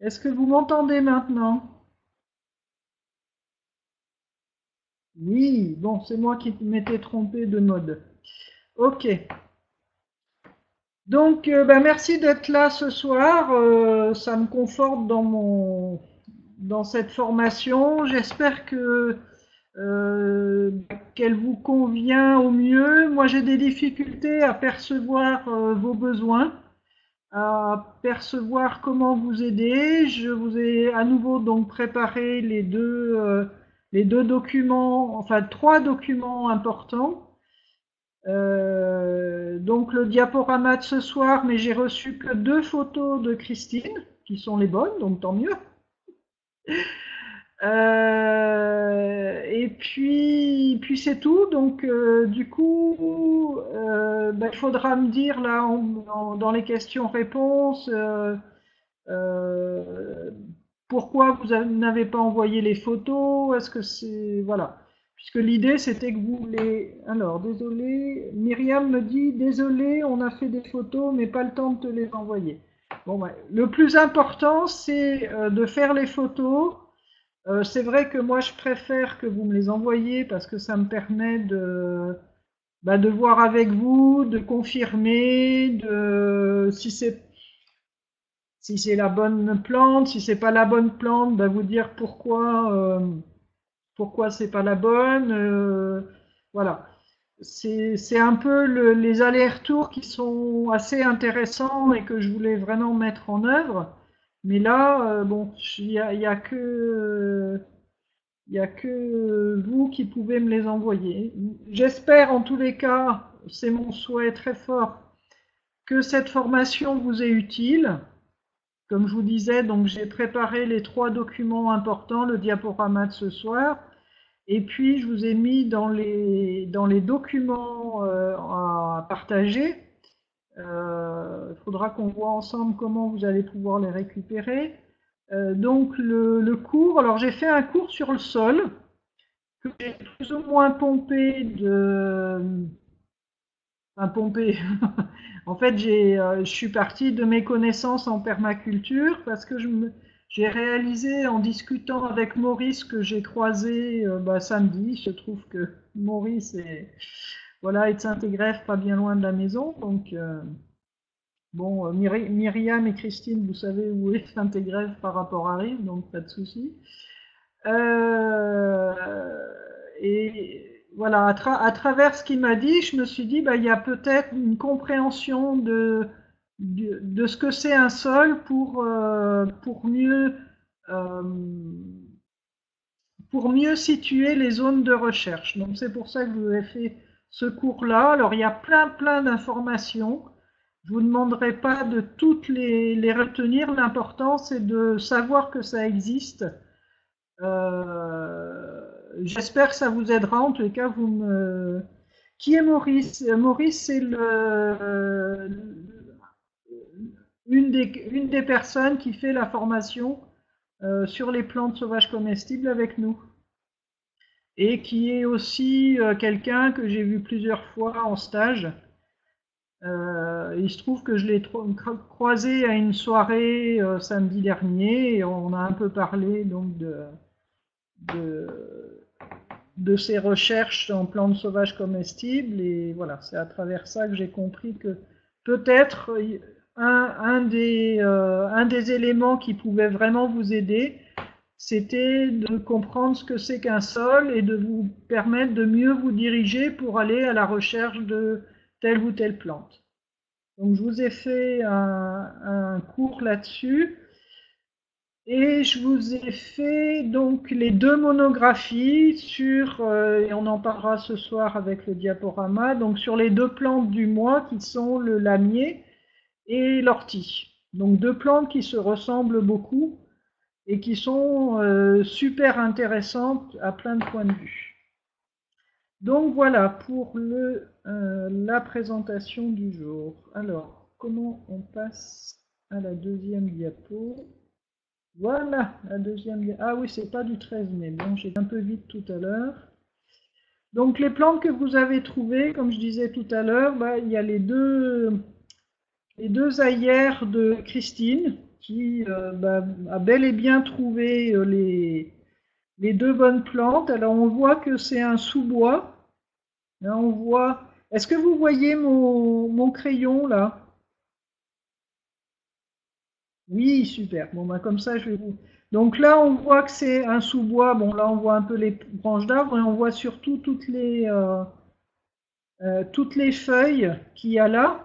Est-ce que vous m'entendez maintenant? Oui, bon, c'est moi qui m'étais trompé de mode. Ok. Donc, merci d'être là ce soir. Ça me conforte dans cette formation. J'espère que qu'elle vous convient au mieux. Moi, j'ai des difficultés à percevoir vos besoins, à percevoir comment vous aider. Je vous ai à nouveau donc préparé les deux documents, enfin trois documents importants. Donc le diaporama de ce soir, mais j'ai reçu que deux photos de Christine, qui sont les bonnes, donc tant mieux. Et puis c'est tout. Donc du coup, il faudra me dire là dans les questions-réponses euh, pourquoi vous n'avez pas envoyé les photos. Est-ce que c'est voilà. Puisque l'idée c'était que vous les. Alors désolé, Myriam me dit désolé, on a fait des photos mais pas le temps de te les envoyer. Bon, ouais. Le plus important c'est de faire les photos. C'est vrai que moi je préfère que vous me les envoyiez parce que ça me permet de voir avec vous, de confirmer, si c'est la bonne plante, si c'est pas la bonne plante, vous dire pourquoi c'est pas la bonne. Voilà. C'est un peu les allers-retours qui sont assez intéressants et que je voulais vraiment mettre en œuvre. Mais là, bon, il y a que vous qui pouvez me les envoyer. J'espère en tous les cas, c'est mon souhait très fort, que cette formation vous est utile. Comme je vous disais, donc j'ai préparé les trois documents importants, le diaporama de ce soir, et puis je vous ai mis dans les documents à partager. Il faudra qu'on voit ensemble comment vous allez pouvoir les récupérer. Donc le cours, alors j'ai fait un cours sur le sol, que j'ai plus ou moins pompé enfin pompé. En fait, je suis partie de mes connaissances en permaculture parce que j'ai réalisé en discutant avec Maurice que j'ai croisé samedi. Il se trouve que Maurice est de Saint-Égrève, pas bien loin de la maison. Donc, bon, Myriam et Christine, vous savez où est Saint-Égrève par rapport à Rive, donc pas de souci. Euh, et voilà, à travers ce qu'il m'a dit, je me suis dit, il y a peut-être une compréhension de ce que c'est un sol euh, pour mieux situer les zones de recherche. Donc c'est pour ça que je vous ai fait ce cours-là. Alors il y a plein d'informations. Je vous demanderai pas de toutes les retenir. L'important c'est de savoir que ça existe. J'espère que ça vous aidera. En tous les cas, vous me. Qui est Maurice? Maurice, c'est une des personnes qui fait la formation sur les plantes sauvages comestibles avec nous. Et qui est aussi quelqu'un que j'ai vu plusieurs fois en stage. Il se trouve que je l'ai croisé à une soirée samedi dernier et on a un peu parlé donc de, de ses recherches en plantes sauvages comestibles. Et voilà, c'est à travers ça que j'ai compris que peut-être un des éléments qui pouvait vraiment vous aider, c'était de comprendre ce que c'est qu'un sol et de vous permettre de mieux vous diriger pour aller à la recherche de telle ou telle plante. Donc je vous ai fait un cours là-dessus. Et je vous ai fait donc les deux monographies et on en parlera ce soir avec le diaporama, donc sur les deux plantes du mois qui sont le lamier et l'ortie. Donc deux plantes qui se ressemblent beaucoup et qui sont super intéressantes à plein de points de vue. Donc voilà pour la présentation du jour. Alors, comment on passe à la deuxième diapo? Voilà, la deuxième. Ah oui, c'est pas du 13 mai. Bon, j'ai un peu vite tout à l'heure. Donc les plantes que vous avez trouvées, comme je disais tout à l'heure, il y a les deux aillères de Christine. qui a bel et bien trouvé les deux bonnes plantes. Alors on voit que c'est un sous-bois. Là, on voit. Est-ce que vous voyez mon crayon là? Oui, super. Bon, bah, comme ça, je vais vous. Donc là, on voit que c'est un sous-bois. Bon, là, on voit un peu les branches d'arbres et on voit surtout toutes les feuilles qu'il y a là.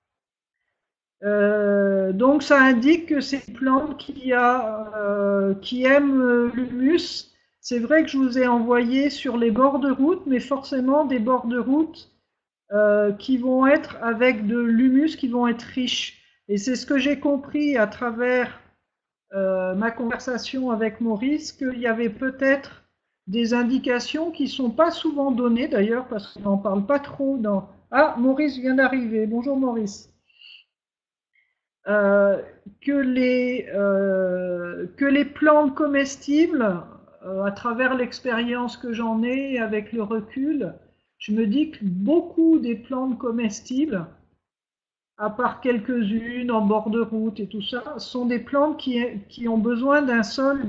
Donc ça indique que c'est une plante qui aime l'humus. C'est vrai que je vous ai envoyé sur les bords de route, mais forcément des bords de route qui vont être avec de l'humus, qui vont être riches. Et c'est ce que j'ai compris à travers ma conversation avec Maurice, qu'il y avait peut-être des indications qui ne sont pas souvent données d'ailleurs, parce qu'on n'en parle pas trop dans... Ah, Maurice vient d'arriver. Bonjour Maurice. euh, que les plantes comestibles, à travers l'expérience que j'en ai avec le recul, je me dis que beaucoup des plantes comestibles, à part quelques-unes en bord de route et tout ça, sont des plantes qui ont besoin d'un sol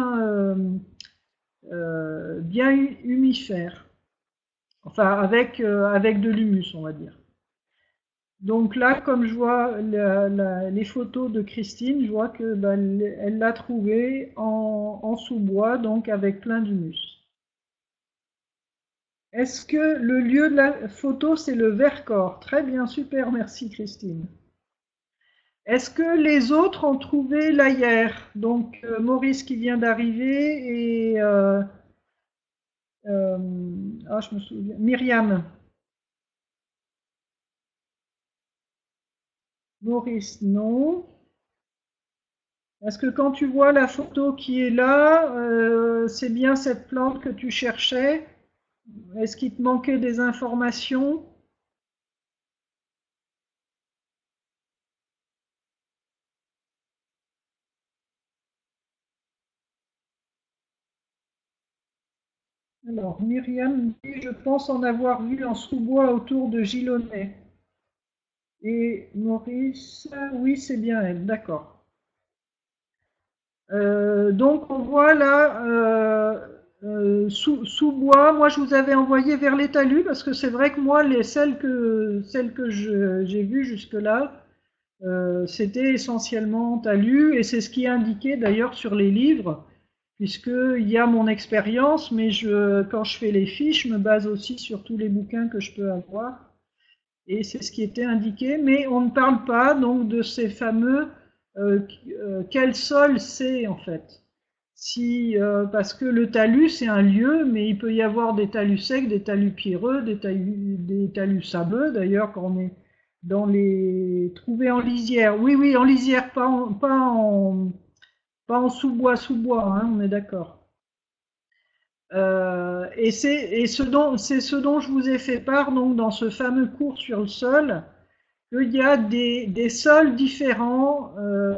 bien humifère, enfin avec de l'humus, on va dire. Donc là, comme je vois les photos de Christine, je vois que elle l'a trouvé en sous-bois, donc avec plein d'humus. Est-ce que le lieu de la photo, c'est le Vercors? Très bien, super, merci Christine. Est-ce que les autres ont trouvé l'ailleurs? Donc Maurice qui vient d'arriver et je me souviens, Myriam. Maurice, non. Est-ce que quand tu vois la photo qui est là, c'est bien cette plante que tu cherchais? Est-ce qu'il te manquait des informations? Alors, Myriam dit, je pense en avoir vu en sous-bois autour de Gilonnet. Et Maurice, oui, c'est bien elle, d'accord. Donc on voit là sous-bois. Moi, je vous avais envoyé vers les talus parce que c'est vrai que moi, celles que j'ai vues jusque-là, c'était essentiellement talus et c'est ce qui est indiqué d'ailleurs sur les livres, puisqu'il y a mon expérience, mais quand je fais les fiches, je me base aussi sur tous les bouquins que je peux avoir. Et c'est ce qui était indiqué, mais on ne parle pas donc de ces fameux quel sol c'est en fait. Parce que le talus c'est un lieu, mais il peut y avoir des talus secs, des talus pierreux, des talus sableux. D'ailleurs, quand on est dans les trouvés en lisière, oui, oui, en lisière, pas en sous-bois, hein, on est d'accord. Et c'est ce dont je vous ai fait part donc dans ce fameux cours sur le sol, qu'il y a des sols différents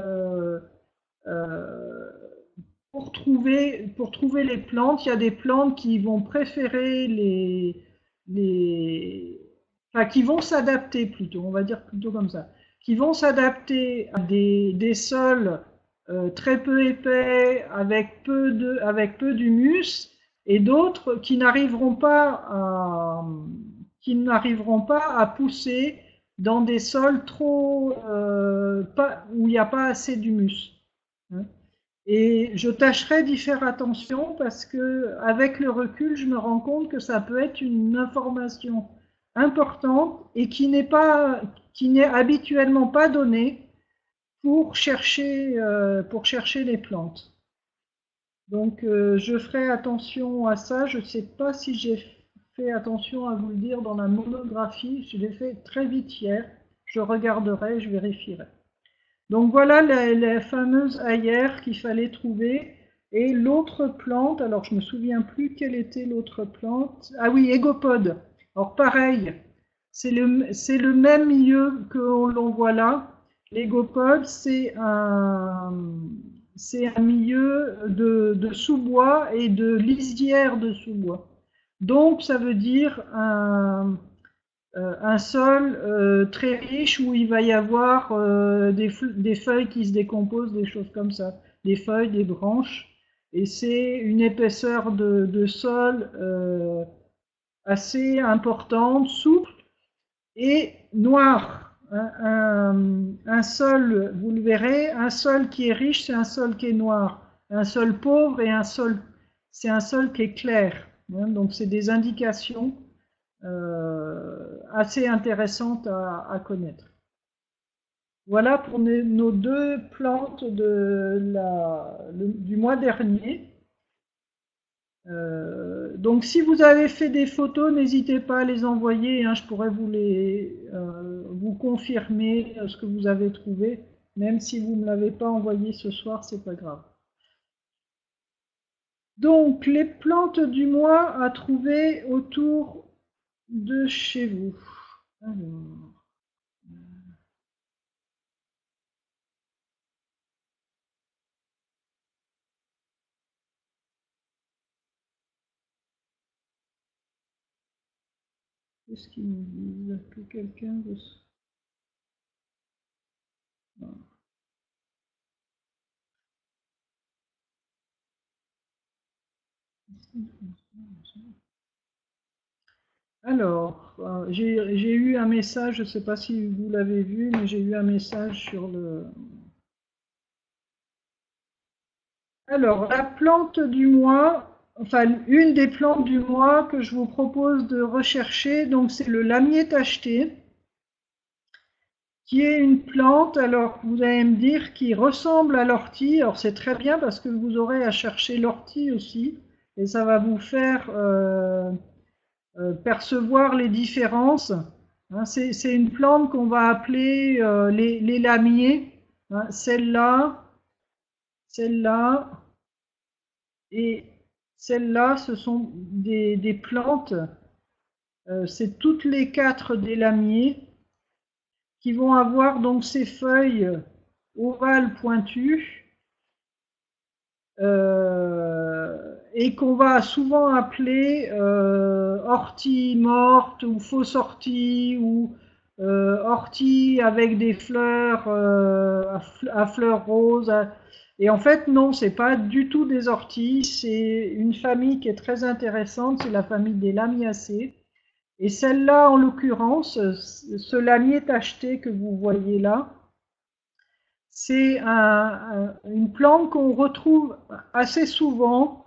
euh, pour trouver les plantes. Il y a des plantes qui vont préférer les enfin qui vont s'adapter plutôt, on va dire plutôt comme ça, qui vont s'adapter à des sols très peu épais, avec peu d'humus, et d'autres qui n'arriveront pas à pousser dans des sols où il n'y a pas assez d'humus, hein. Et je tâcherai d'y faire attention parce que, avec le recul, je me rends compte que ça peut être une information importante et qui n'est habituellement pas donnée pour chercher les plantes. Donc, je ferai attention à ça. Je ne sais pas si j'ai fait attention à vous le dire dans la monographie. Je l'ai fait très vite hier. Je regarderai, je vérifierai. Donc voilà la fameuse ailleurs qu'il fallait trouver. Et l'autre plante, alors je me souviens plus quelle était l'autre plante. Ah oui, égopode. Alors pareil, c'est le même milieu que l'on voit là. L'égopode, c'est un milieu de sous-bois et de lisière de sous-bois. Donc ça veut dire un sol très riche où il va y avoir des feuilles qui se décomposent, des choses comme ça, des feuilles, des branches. Et c'est une épaisseur de sol assez importante, souple et noire. Un sol, vous le verrez, un sol qui est riche, c'est un sol qui est noir. Un sol pauvre et c'est un sol qui est clair. Donc c'est des indications assez intéressantes à connaître. Voilà pour nos deux plantes du mois dernier. Donc si vous avez fait des photos, n'hésitez pas à les envoyer, hein, je pourrais vous confirmer ce que vous avez trouvé, même si vous ne me l'avez pas envoyé ce soir, c'est pas grave. Donc les plantes du mois à trouver autour de chez vous. Alors, qu'est-ce qu'ils nous disent? Que quelqu'un veut... Alors, j'ai eu un message, je ne sais pas si vous l'avez vu, mais j'ai eu un message sur le... Alors, la plante du mois, enfin une des plantes du mois que je vous propose de rechercher, donc c'est le lamier tacheté, qui est une plante, alors vous allez me dire, qui ressemble à l'ortie. Alors c'est très bien parce que vous aurez à chercher l'ortie aussi, et ça va vous faire percevoir les différences. Hein, c'est une plante qu'on va appeler les lamiers. Hein, celle-là et celle-là, ce sont des plantes. C'est toutes les quatre des lamiers qui vont avoir donc ces feuilles ovales pointues et qu'on va souvent appeler ortie morte ou fausse ortie ou ortie avec des fleurs à fleurs roses. Et en fait, non, c'est pas du tout des orties, c'est une famille qui est très intéressante, c'est la famille des lamiacées. Et celle-là, en l'occurrence, ce lamier tacheté que vous voyez là, c'est une plante qu'on retrouve assez souvent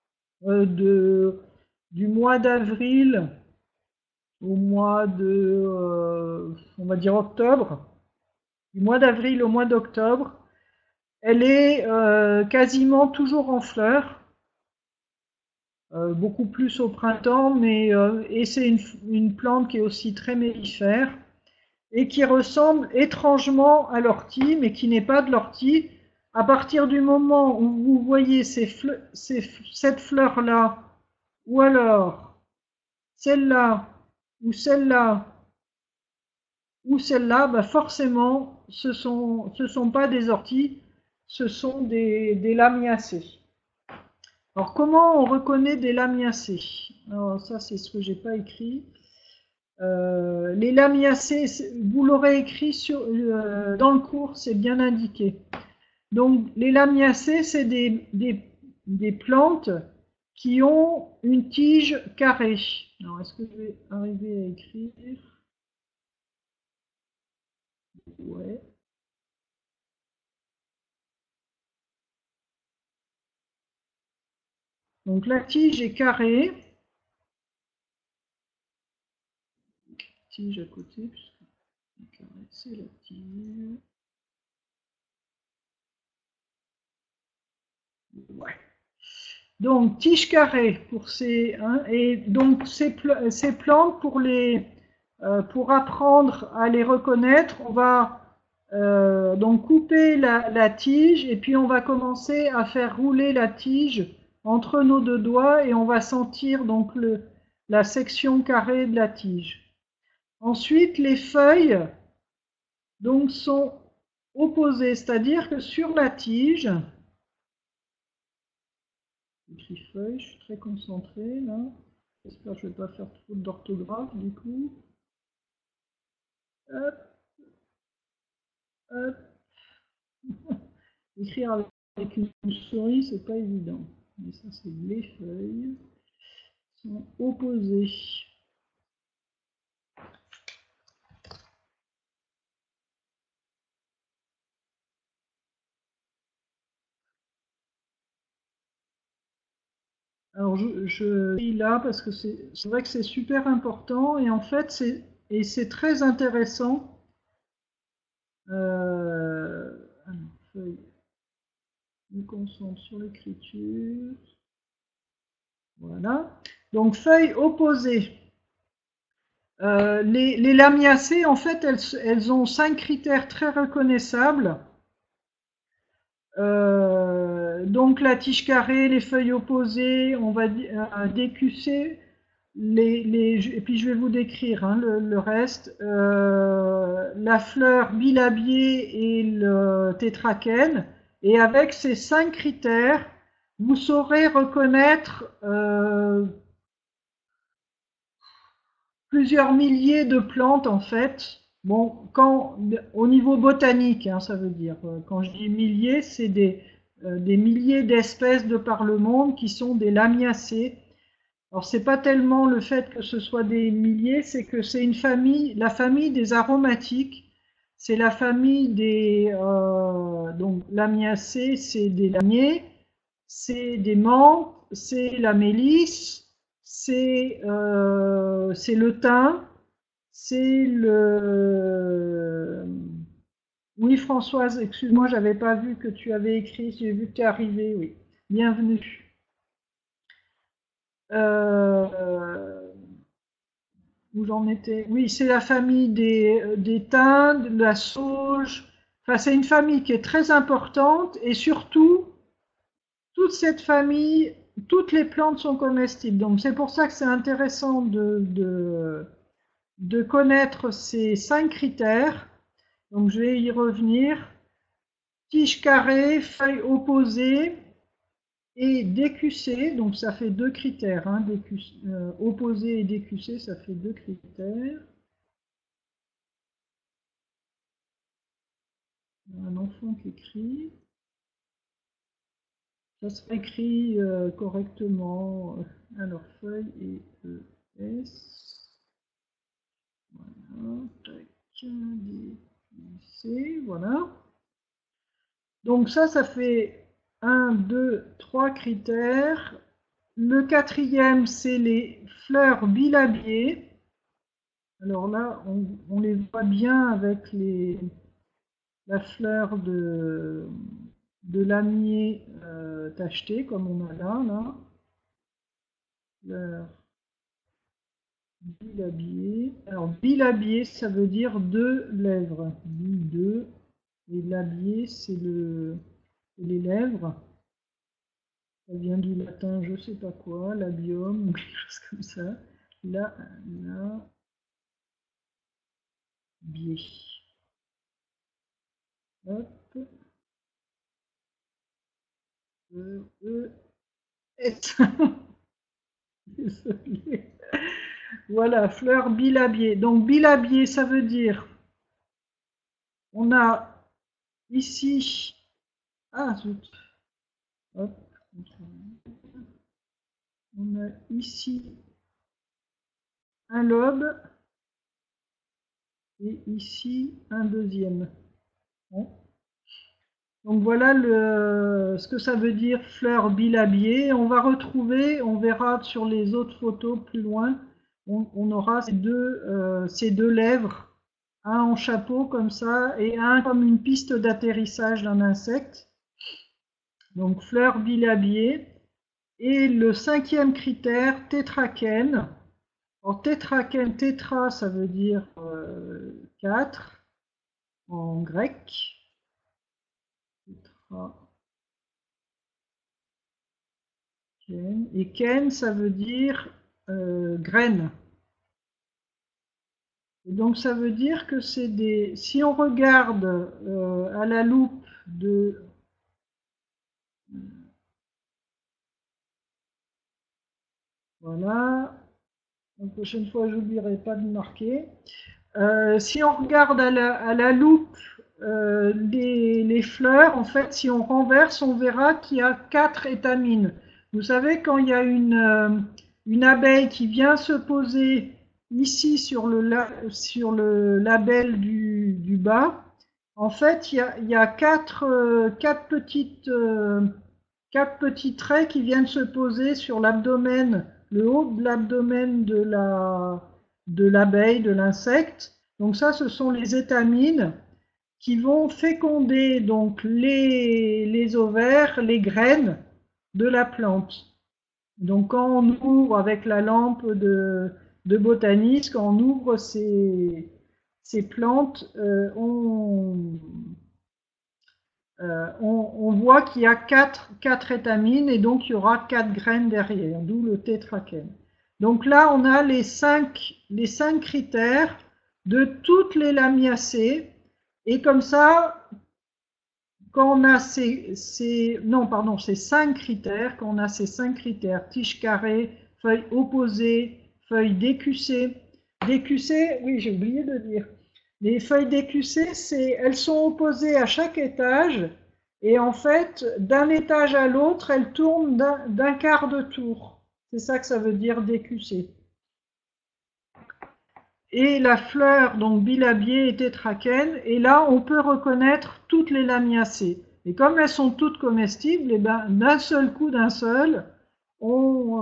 du mois d'avril au mois on va dire octobre, du mois d'avril au mois d'octobre. Elle est quasiment toujours en fleurs, beaucoup plus au printemps, et c'est une plante qui est aussi très mellifère et qui ressemble étrangement à l'ortie, mais qui n'est pas de l'ortie. À partir du moment où vous voyez cette fleur-là, ou alors celle-là, ou celle-là, ou celle-là, bah forcément, ce sont pas des orties, ce sont des lamiacées. Alors, comment on reconnaît des lamiacées? Alors, ça, c'est ce que j'ai pas écrit. Les lamiacées, vous l'aurez écrit dans le cours, c'est bien indiqué. Donc, les lamiacées, c'est des plantes qui ont une tige carrée. Alors, est-ce que je vais arriver à écrire? Ouais. Donc, la tige est carrée. Tige à côté, puisque c'est la tige. Ouais. Donc, tige carrée pour et donc ces plantes pour apprendre à les reconnaître, on va donc couper la tige et puis on va commencer à faire rouler la tige entre nos deux doigts et on va sentir donc la section carrée de la tige. Ensuite, les feuilles donc sont opposées, c'est-à-dire que sur la tige, feuille, je suis très concentrée là. J'espère que je ne vais pas faire trop d'orthographe du coup. Hop, hop. Écrire avec une souris, c'est pas évident. Mais ça, c'est les feuilles sont opposées. Alors, je lis là parce que c'est vrai que c'est super important et en fait, c'est très intéressant. Alors, feuille, je me concentre sur l'écriture. Voilà. Donc, feuilles opposées. Les lamiacées, en fait, elles ont 5 critères très reconnaissables. Donc la tige carrée, les feuilles opposées, on va décusser, et puis je vais vous décrire hein, le reste. La fleur bilabiée et le tétrakène. Et avec ces 5 critères, vous saurez reconnaître plusieurs milliers de plantes en fait. Bon, au niveau botanique, hein, ça veut dire. Quand je dis milliers, c'est des milliers d'espèces de par le monde qui sont des lamiacées. Alors c'est pas tellement le fait que ce soit des milliers, c'est que c'est une famille, la famille des aromatiques. C'est la famille des donc lamiacées, c'est des lamiers, c'est des menthes, c'est la mélisse, c'est le thym, c'est le oui Françoise, excuse-moi, j'avais pas vu que tu avais écrit, j'ai vu que tu es arrivée, oui. Bienvenue. Euh, où j'en étais? Oui, c'est la famille des thym, de la sauge. Enfin, c'est une famille qui est très importante et surtout, toute cette famille, toutes les plantes sont comestibles. Donc, c'est pour ça que c'est intéressant de connaître ces 5 critères. Donc, je vais y revenir. Tige carrée, feuilles opposées et décussées. Donc, ça fait 2 critères. Hein, opposé et décussé, ça fait 2 critères. Un enfant qui écrit. Ça sera écrit correctement. Alors, feuille et ES. Voilà. Tac. C. Voilà. Donc ça fait un, 2, 3 critères. Le quatrième, c'est les fleurs bilabiées. Alors là, on les voit bien avec la fleur de lamier tacheté, comme on a là. Fleur bilabiée. Alors, bilabiée, ça veut dire deux lèvres. Deux. Et labié, c'est les lèvres. Ça vient du latin, je sais pas quoi, labium, ou quelque chose comme ça. La, biais. Hop. S. Désolé. Voilà, fleur bilabiée. Donc, bilabiée, ça veut dire, on a ici, ah zut, hop, on a ici un lobe et ici un deuxième. Bon. Donc voilà ce que ça veut dire fleur bilabiée. On va retrouver, on verra sur les autres photos plus loin, on aura ces deux lèvres, un en chapeau comme ça et un comme une piste d'atterrissage d'un insecte. Donc fleur bilabiée. Et le cinquième critère, tétrakène. Alors tétrakène, tétra, ça veut dire 4 en grec. Tétrakène. Et ken, ça veut dire graine. Et donc ça veut dire que c'est des. Si on regarde à la loupe de. Voilà. La prochaine fois, j'oublierai pas de marquer. Si on regarde à la loupe les fleurs, en fait, si on renverse, on verra qu'il y a 4 étamines. Vous savez, quand il y a une abeille qui vient se poser ici sur le labelle du bas, en fait, il y a 4 petits traits qui viennent se poser sur l'abdomen, le haut de l'abdomen de l'abeille, de l'insecte. Donc ça, ce sont les étamines qui vont féconder donc les ovaires, les graines de la plante. Donc quand on ouvre avec la lampe de botaniste, quand on ouvre ces plantes, on voit qu'il y a 4 étamines et donc il y aura 4 graines derrière, d'où le tétrachène. Donc là, on a les 5 critères de toutes les lamiacées. Et comme ça, quand on a ces 5 critères, quand on a ces 5 critères, tige carrée, feuille opposée, feuille décussée. Décussée, oui, j'ai oublié de dire. Les feuilles décussées, elles sont opposées à chaque étage et en fait, d'un étage à l'autre, elles tournent d'un quart de tour. C'est ça que ça veut dire décussée. Et la fleur, donc bilabiée et tétrachène, et là, on peut reconnaître toutes les lamiacées. Et comme elles sont toutes comestibles, et ben, d'un seul coup, on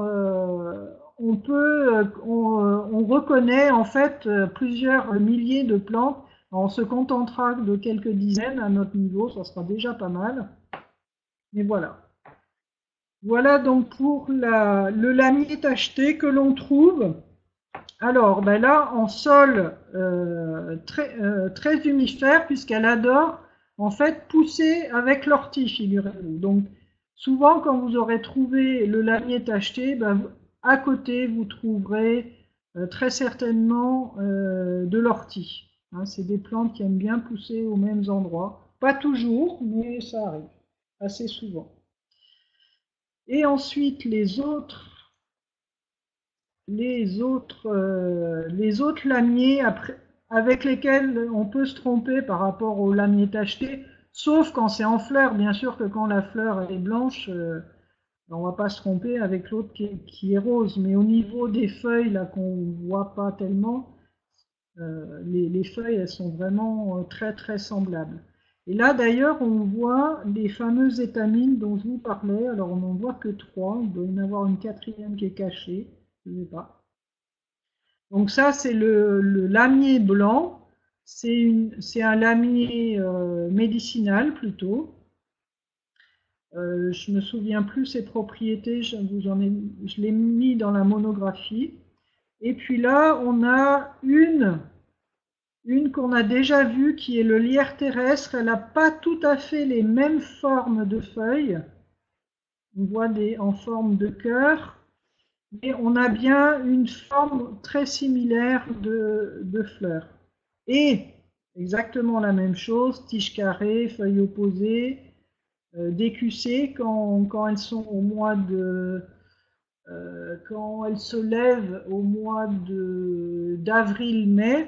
reconnaît en fait plusieurs milliers de plantes. On se contentera de quelques dizaines à notre niveau, ça sera déjà pas mal. Mais voilà. Voilà donc pour le lamier tacheté que l'on trouve. Alors, ben là, en sol très humifère, puisqu'elle adore en fait pousser avec l'ortie, figurez-vous. Donc, souvent, quand vous aurez trouvé le lamier tacheté, ben, à côté, vous trouverez très certainement de l'ortie. Hein, c'est des plantes qui aiment bien pousser aux mêmes endroits. Pas toujours, mais ça arrive assez souvent. Et ensuite, les autres lamiers avec lesquels on peut se tromper par rapport au lamier tacheté, sauf quand c'est en fleur. Bien sûr que quand la fleur est blanche, on ne va pas se tromper avec l'autre qui est rose. Mais au niveau des feuilles, là qu'on ne voit pas tellement, les feuilles, elles sont vraiment très très semblables. Et là d'ailleurs, on voit les fameuses étamines dont je vous parlais. Alors on n'en voit que 3, il doit y en avoir une 4e qui est cachée, je ne sais pas. Donc ça, c'est le lamier blanc. C'est un lamier médicinal plutôt. Je me souviens plus ses propriétés, je l'ai mis dans la monographie. Et puis là, on a une qu'on a déjà vue qui est le lierre terrestre. Elle n'a pas tout à fait les mêmes formes de feuilles. On voit en forme de cœur. Et on a bien une forme très similaire de fleurs. Et exactement la même chose, tige carrée, feuilles opposées, décussées quand elles sont au mois quand elles se lèvent au mois d'avril-mai.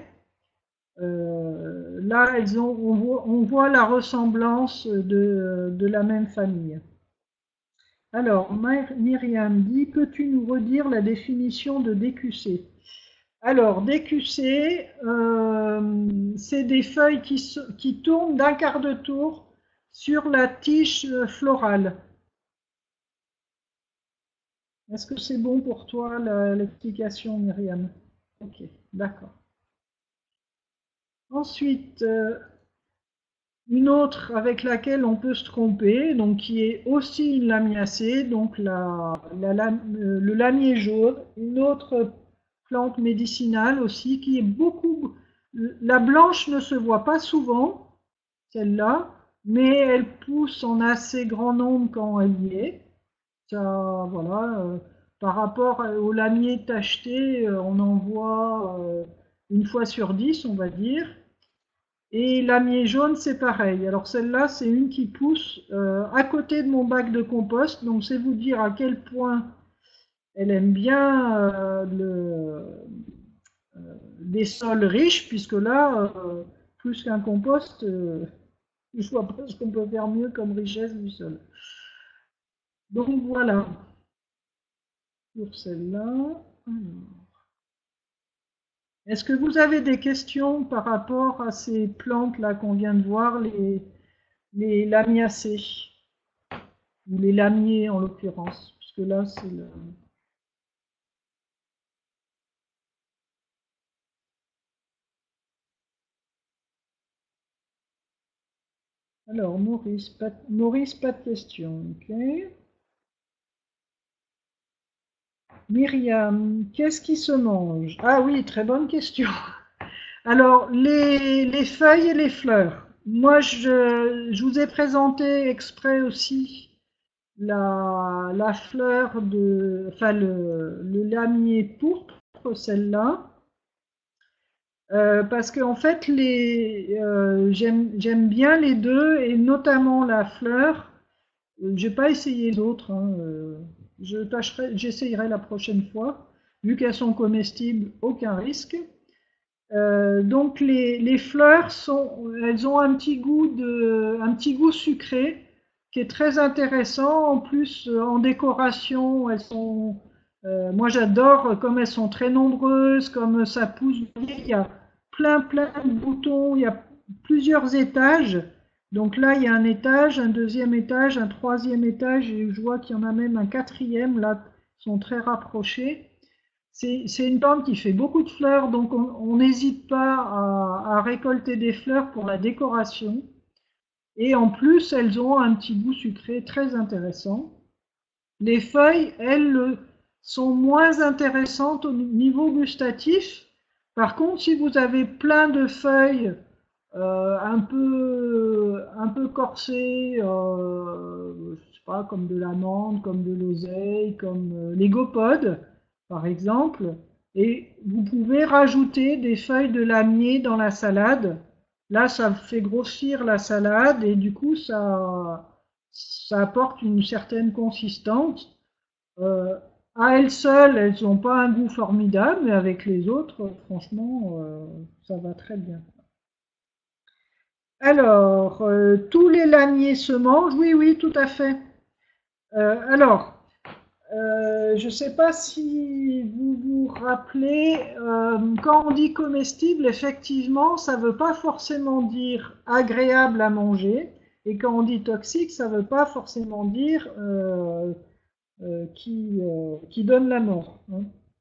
Là, on voit la ressemblance de la même famille. Alors, Myriam dit, peux-tu nous redire la définition de décussé? Alors, décussé, c'est des feuilles qui tournent d'un quart de tour sur la tige florale. Est-ce que c'est bon pour toi l'explication, Myriam? Ok, d'accord. Ensuite, une autre avec laquelle on peut se tromper, donc qui est aussi une lamiacée, donc le lamier jaune, une autre plante médicinale aussi qui est beaucoup. La blanche ne se voit pas souvent, celle-là, mais elle pousse en assez grand nombre quand elle y est. Ça, voilà. Par rapport au lamier tacheté, on en voit une fois sur 10, on va dire. Et lamier jaune, c'est pareil. Alors celle-là, c'est une qui pousse à côté de mon bac de compost. Donc c'est vous dire à quel point elle aime bien des sols riches, puisque là, plus qu'un compost, je vois pas ce qu'on peut faire mieux comme richesse du sol. Donc voilà, pour celle-là. Est-ce que vous avez des questions par rapport à ces plantes-là qu'on vient de voir, les lamiacées, ou les lamiers en l'occurrence, puisque là c'est le... Alors Maurice, pas de questions, ok. Myriam, qu'est-ce qui se mange? Ah oui, très bonne question. Alors, les feuilles et les fleurs. Moi, je vous ai présenté exprès aussi la fleur de, enfin le lamier pourpre, celle-là, parce qu'en fait, j'aime bien les deux et notamment la fleur. J'ai pas essayé les autres, hein, j'essayerai la prochaine fois. Vu qu'elles sont comestibles, aucun risque. Donc les fleurs elles ont un petit goût sucré qui est très intéressant. En plus, en décoration, moi j'adore comme elles sont très nombreuses, comme ça pousse. Il y a plein de boutons, il y a plusieurs étages. Donc là, il y a un étage, un deuxième étage, un troisième étage, et je vois qu'il y en a même un quatrième. Là, ils sont très rapprochés. C'est une plante qui fait beaucoup de fleurs, donc on n'hésite pas à récolter des fleurs pour la décoration. Et en plus, elles ont un petit goût sucré très intéressant. Les feuilles, elles, sont moins intéressantes au niveau gustatif. Par contre, si vous avez plein de feuilles un peu corsées, je sais pas, comme de l'amande, comme de l'oseille, comme les gopodes, par exemple, et vous pouvez rajouter des feuilles de lamier dans la salade. Là, ça fait grossir la salade et du coup, ça apporte une certaine consistance. Euh, à elles seules, elles n'ont pas un goût formidable, mais avec les autres, franchement, ça va très bien. Alors, tous les lamiers se mangent? Oui, oui, tout à fait. Alors, je ne sais pas si vous vous rappelez, quand on dit comestible, effectivement, ça ne veut pas forcément dire agréable à manger, et quand on dit toxique, ça ne veut pas forcément dire qui donne la mort, hein.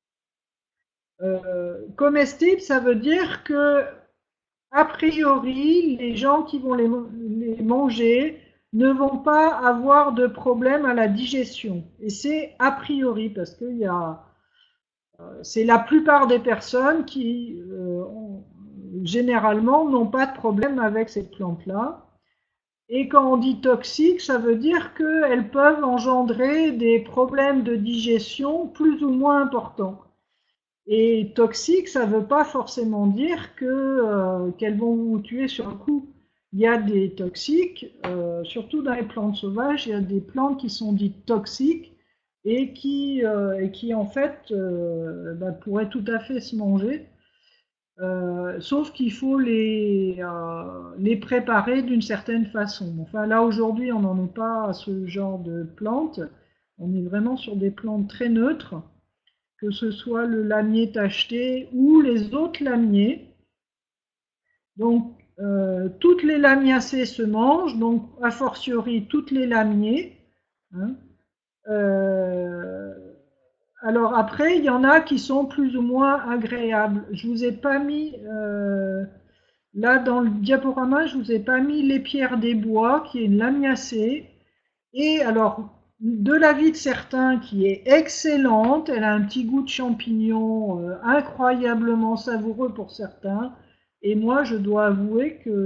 Comestible, ça veut dire que a priori, les gens qui vont les manger ne vont pas avoir de problème à la digestion. Et c'est a priori, parce que c'est la plupart des personnes qui, généralement, n'ont pas de problème avec cette plante-là. Et quand on dit toxique, ça veut dire qu'elles peuvent engendrer des problèmes de digestion plus ou moins importants. Et toxique, ça ne veut pas forcément dire qu'elles vont vous tuer sur le coup. Il y a des toxiques, surtout dans les plantes sauvages, il y a des plantes qui sont dites toxiques et qui en fait pourraient tout à fait se manger, sauf qu'il faut les préparer d'une certaine façon. Enfin là aujourd'hui on n'en est pas à ce genre de plantes, on est vraiment sur des plantes très neutres, que ce soit le lamier tacheté ou les autres lamiers. Donc, toutes les lamiacées se mangent, donc a fortiori toutes les lamiers, hein. Euh, alors après, il y en a qui sont plus ou moins agréables. Je vous ai pas mis, là dans le diaporama, je vous ai pas mis l'épierre des bois, qui est une lamiacée. Et alors, de l'avis de certains, qui est excellente, elle a un petit goût de champignon incroyablement savoureux pour certains. Et moi, je dois avouer que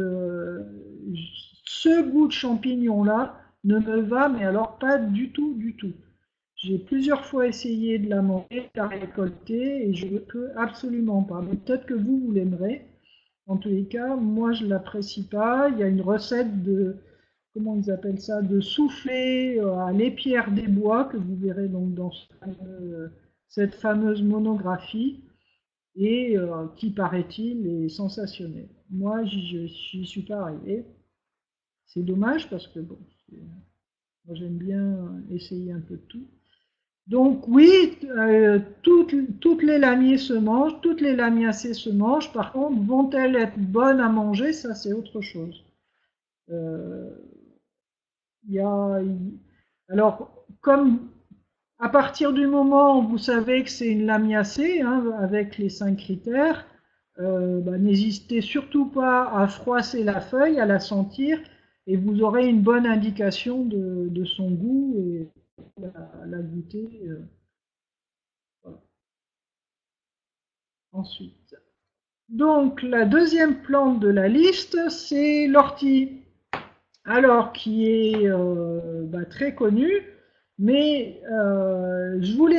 ce goût de champignon-là ne me va, mais alors pas du tout, du tout. J'ai plusieurs fois essayé de la manger, de la récolter, et je ne peux absolument pas. Mais peut-être que vous l'aimerez. En tous les cas, moi, je ne l'apprécie pas. Il y a une recette de, comment ils appellent ça, de soufflé à l'épierre des bois, que vous verrez donc dans cette fameuse monographie. et qui, paraît-il, est sensationnel. Moi, j'y suis pas arrivé. C'est dommage parce que bon, moi j'aime bien essayer un peu de tout. Donc oui, toutes les lamiers se mangent, toutes les lamiacées se mangent. Par contre, vont-elles être bonnes à manger? Ça, c'est autre chose. Euh, il y a, alors, comme à partir du moment où vous savez que c'est une lamiacée, hein, avec les 5 critères, bah, n'hésitez surtout pas à froisser la feuille, à la sentir, et vous aurez une bonne indication de son goût et la goûter. Voilà. Ensuite. Donc, la deuxième plante de la liste, c'est l'ortie. Alors, qui est bah, très connue, mais je voulais